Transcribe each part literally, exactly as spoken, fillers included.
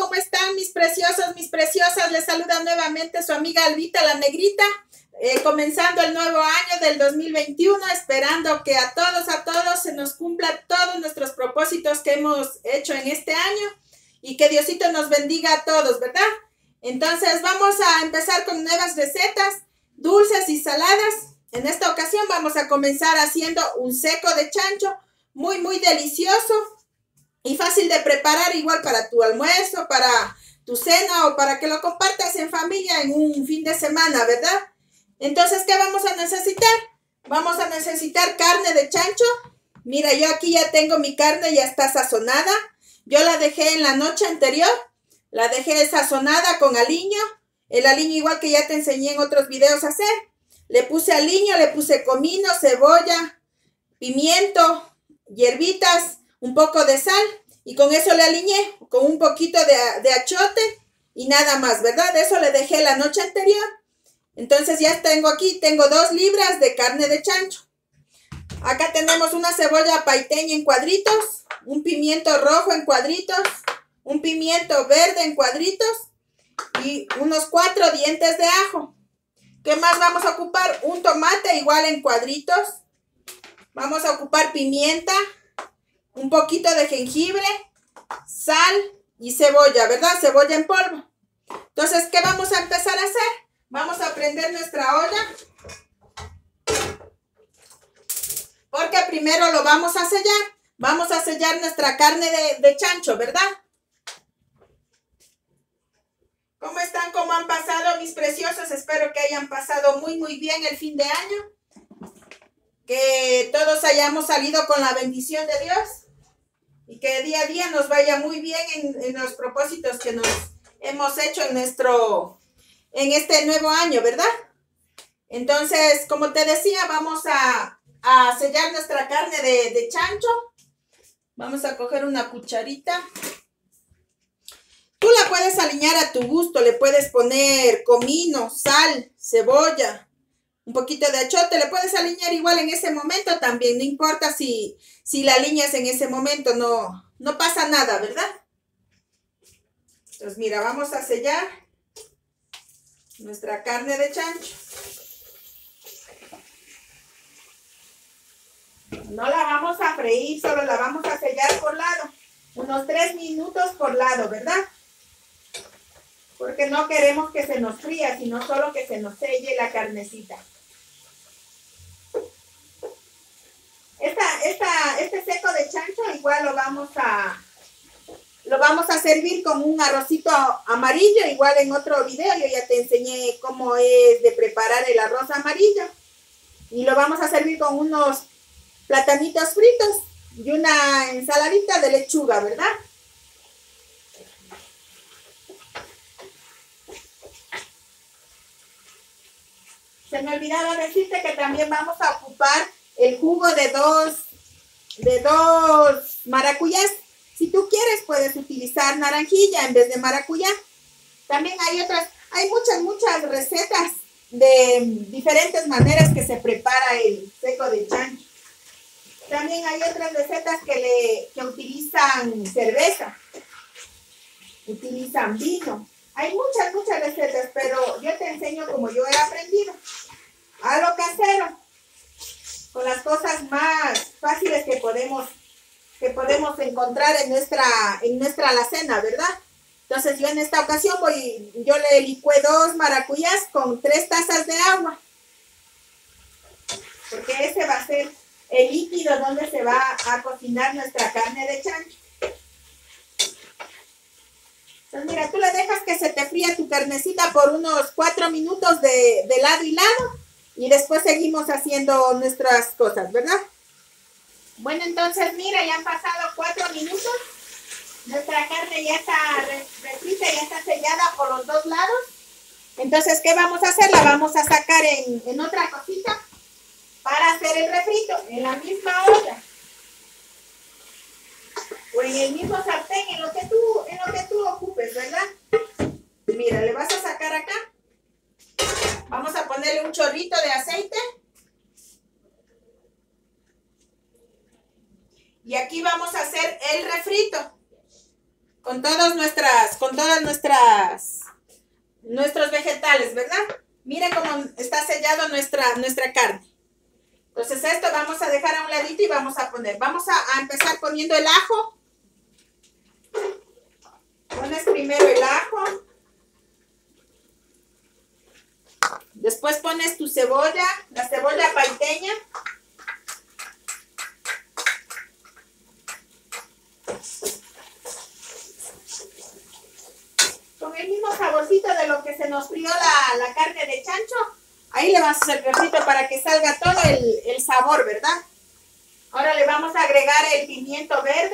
¿cómo están mis preciosos, mis preciosas? Les saluda nuevamente su amiga Albita la Negrita, eh, comenzando el nuevo año del dos mil veintiuno, esperando que a todos, a todos se nos cumplan todos nuestros propósitos que hemos hecho en este año y que Diosito nos bendiga a todos, ¿verdad? Entonces vamos a empezar con nuevas recetas, dulces y saladas. En esta ocasión vamos a comenzar haciendo un seco de chancho, muy, muy delicioso y fácil de preparar, igual para tu almuerzo, para tu cena o para que lo compartas en familia en un fin de semana, ¿verdad? Entonces, ¿qué vamos a necesitar? Vamos a necesitar carne de chancho. Mira, yo aquí ya tengo mi carne, ya está sazonada. Yo la dejé en la noche anterior, la dejé sazonada con aliño. El aliño igual que ya te enseñé en otros videos a hacer. Le puse aliño, le puse comino, cebolla, pimiento, hierbitas, un poco de sal y con eso le aliñé con un poquito de, de achiote y nada más, ¿verdad? Eso le dejé la noche anterior. Entonces ya tengo aquí, tengo dos libras de carne de chancho. Acá tenemos una cebolla paiteña en cuadritos, un pimiento rojo en cuadritos, un pimiento verde en cuadritos y unos cuatro dientes de ajo. ¿Qué más vamos a ocupar? Un tomate igual en cuadritos. Vamos a ocupar pimienta, un poquito de jengibre, sal y cebolla, ¿verdad? Cebolla en polvo. Entonces, ¿qué vamos a empezar a hacer? Vamos a prender nuestra olla. Porque primero lo vamos a sellar. Vamos a sellar nuestra carne de, de chancho, ¿verdad? ¿Cómo están? ¿Cómo han pasado mis preciosos? Espero que hayan pasado muy, muy bien el fin de año. Que todos hayamos salido con la bendición de Dios. Y que día a día nos vaya muy bien en, en los propósitos que nos hemos hecho en nuestro, en este nuevo año, ¿verdad? Entonces, como te decía, vamos a, a sellar nuestra carne de, de chancho. Vamos a coger una cucharita. Tú la puedes aliñar a tu gusto, le puedes poner comino, sal, cebolla, un poquito de achiote, le puedes aliñar igual en ese momento también, no importa si, si la aliñas en ese momento, no, no pasa nada, ¿verdad? Entonces mira, vamos a sellar nuestra carne de chancho. No la vamos a freír, solo la vamos a sellar por lado, unos tres minutos por lado, ¿verdad? Porque no queremos que se nos fría, sino solo que se nos selle la carnecita. Esta, esta, este seco de chancho igual lo vamos a, lo vamos a servir con un arrocito amarillo. Igual en otro video yo ya te enseñé cómo es de preparar el arroz amarillo. Y lo vamos a servir con unos platanitos fritos y una ensaladita de lechuga, ¿verdad? Se me olvidaba decirte que también vamos a ocupar el jugo de dos, de dos maracuyás. Si tú quieres, puedes utilizar naranjilla en vez de maracuyá. También hay otras, hay muchas, muchas recetas de diferentes maneras que se prepara el seco de chancho. También hay otras recetas que, le, que utilizan cerveza, utilizan vino. Hay muchas, muchas recetas, pero yo te enseño como yo he aprendido. A lo casero, con las cosas más fáciles que podemos, que podemos encontrar en nuestra, en nuestra alacena, ¿verdad? Entonces yo en esta ocasión voy, yo le licué dos maracuyás con tres tazas de agua. Porque ese va a ser el líquido donde se va a cocinar nuestra carne de chancho. Entonces mira, tú le dejas que se te fría tu carnecita por unos cuatro minutos de, de lado y lado. Y después seguimos haciendo nuestras cosas, ¿verdad? Bueno, entonces mira, ya han pasado cuatro minutos. Nuestra carne ya está refrita, ya está sellada por los dos lados. Entonces, ¿qué vamos a hacer? La vamos a sacar en, en otra cosita para hacer el refrito, en la misma olla. O en el mismo sartén, en lo que tú, en lo que tú ocupes, ¿verdad? Mira, le vas a sacar acá. Vamos a ponerle un chorrito de aceite. Y aquí vamos a hacer el refrito. con todas nuestras, con todas nuestras, nuestros vegetales, ¿verdad? Mira cómo está sellado nuestra, nuestra carne. Entonces esto vamos a dejar a un ladito y vamos a poner, vamos a, a empezar poniendo el ajo. Pones primero el ajo. Después pones tu cebolla, la cebolla paiteña. Con el mismo saborcito de lo que se nos frió la, la carne de chancho. Ahí le vamos a hacer el refrito para que salga todo el, el sabor, ¿verdad? Ahora le vamos a agregar el pimiento verde.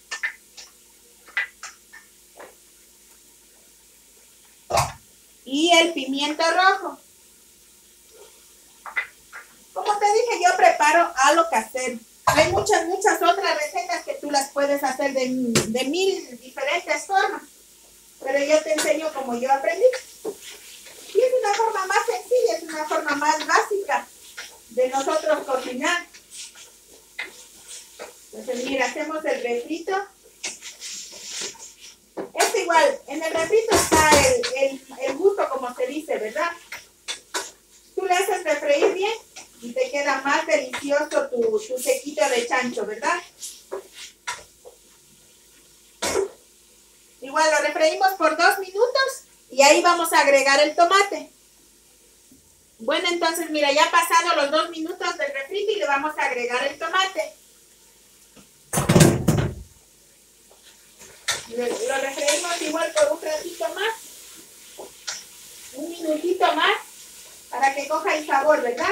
Y el pimiento rojo. Como te dije, yo preparo a lo casero. Hay muchas, muchas otras recetas que tú las puedes hacer de, de mil diferentes formas. Pero yo te enseño como yo aprendí. Y es una forma más sencilla, es una forma más básica de nosotros cocinar. Entonces, mira, hacemos el refrito. Es igual, en el refrito está el, el, el gusto, como se dice, ¿verdad? Tú le haces refreír bien y te queda más delicioso tu, tu sequito de chancho, ¿verdad? Igual lo refreímos por dos minutos y ahí vamos a agregar el tomate. Bueno, entonces mira, ya pasado los dos minutos del refrito y le vamos a agregar el tomate. Lo refreímos igual por un ratito más, un minutito más, para que coja el sabor, ¿verdad?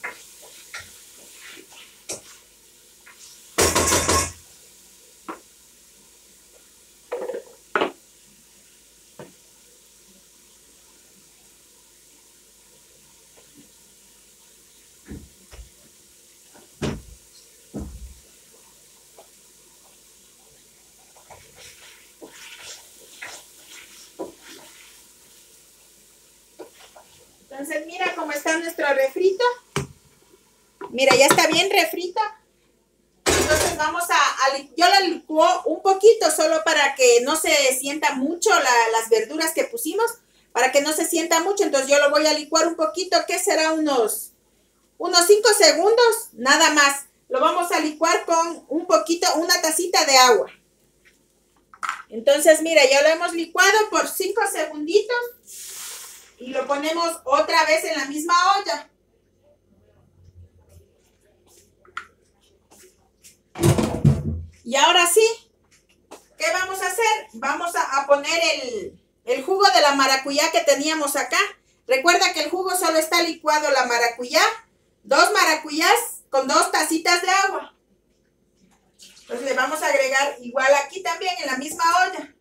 Entonces mira cómo está nuestro refrito. Mira, ya está bien refrito. Entonces vamos a, a yo la licuo un poquito solo para que no se sienta mucho la, las verduras que pusimos. Para que no se sienta mucho. Entonces yo lo voy a licuar un poquito. ¿Qué será? Unos, unos cinco segundos. Nada más. Lo vamos a licuar con un poquito, una tacita de agua. Entonces mira, ya lo hemos licuado por cinco segunditos. Y lo ponemos otra vez en la misma olla. Y ahora sí, ¿qué vamos a hacer? Vamos a, a poner el, el jugo de la maracuyá que teníamos acá. Recuerda que el jugo solo está licuado la maracuyá. Dos maracuyás con dos tacitas de agua. Entonces le vamos a agregar igual aquí también en la misma olla.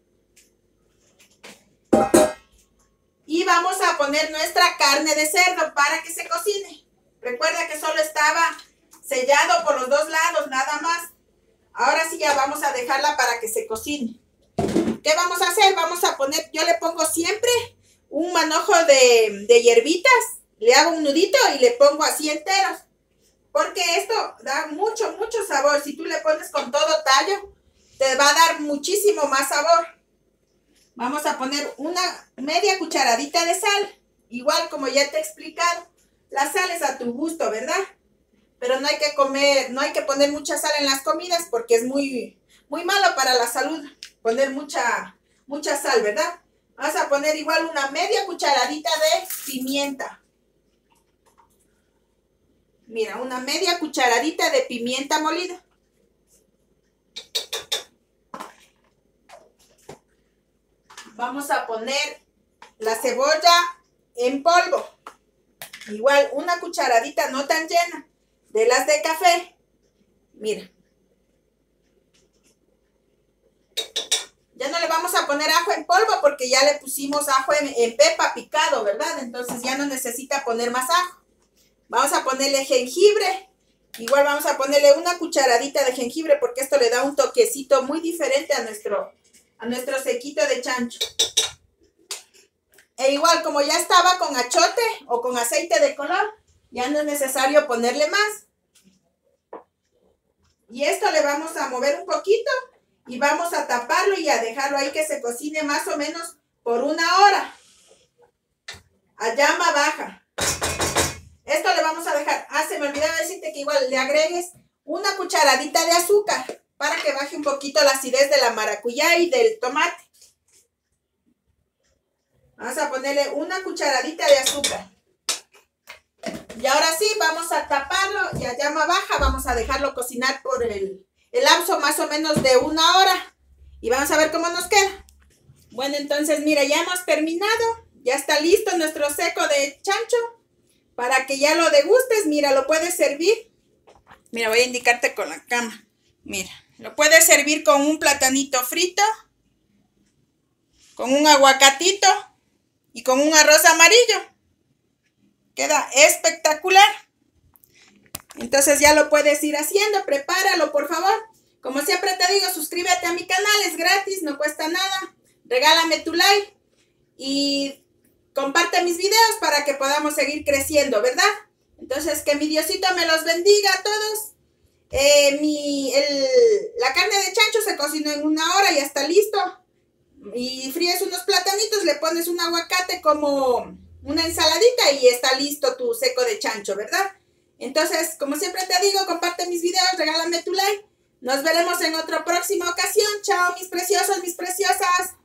Y vamos a poner nuestra carne de cerdo para que se cocine. Recuerda que solo estaba sellado por los dos lados, nada más. Ahora sí ya vamos a dejarla para que se cocine. ¿Qué vamos a hacer? Vamos a poner, yo le pongo siempre un manojo de, de hierbitas. Le hago un nudito y le pongo así enteros. Porque esto da mucho, mucho sabor. Si tú le pones con todo tallo, te va a dar muchísimo más sabor. Vamos a poner una media cucharadita de sal. Igual como ya te he explicado. La sal es a tu gusto, ¿verdad? Pero no hay que comer, no hay que poner mucha sal en las comidas porque es muy, muy malo para la salud. Poner mucha, mucha sal, ¿verdad? Vamos a poner igual una media cucharadita de pimienta. Mira, una media cucharadita de pimienta molida. Vamos a poner la cebolla en polvo. Igual una cucharadita no tan llena de las de café. Mira. Ya no le vamos a poner ajo en polvo porque ya le pusimos ajo en, en pepa picado, ¿verdad? Entonces ya no necesita poner más ajo. Vamos a ponerle jengibre. Igual vamos a ponerle una cucharadita de jengibre porque esto le da un toquecito muy diferente a nuestro, a nuestro sequito de chancho. E igual como ya estaba con achote o con aceite de color, ya no es necesario ponerle más. Y esto le vamos a mover un poquito y vamos a taparlo y a dejarlo ahí que se cocine más o menos por una hora a llama baja. Esto le vamos a dejar. Ah, se me olvidaba decirte que igual le agregues una cucharadita de azúcar para que baje un poquito la acidez de la maracuyá y del tomate. Vamos a ponerle una cucharadita de azúcar. Y ahora sí, vamos a taparlo y a llama baja vamos a dejarlo cocinar por el, el lapso más o menos de una hora. Y vamos a ver cómo nos queda. Bueno, entonces, mira, ya hemos terminado. Ya está listo nuestro seco de chancho. Para que ya lo degustes, mira, lo puedes servir. Mira, voy a indicarte con la cama. Mira, lo puedes servir con un platanito frito, con un aguacatito y con un arroz amarillo. Queda espectacular. Entonces ya lo puedes ir haciendo. Prepáralo, por favor. Como siempre te digo, suscríbete a mi canal. Es gratis, no cuesta nada. Regálame tu like. Y comparte mis videos para que podamos seguir creciendo, ¿verdad? Entonces, que mi Diosito me los bendiga a todos. Eh, mi, el, la carne de chancho se cocinó en una hora, ya está listo. Y fríes unos platanitos, le pones un aguacate como una ensaladita y está listo tu seco de chancho, ¿verdad? Entonces, como siempre te digo, comparte mis videos, regálame tu like. Nos veremos en otra próxima ocasión. Chao, mis preciosos, mis preciosas.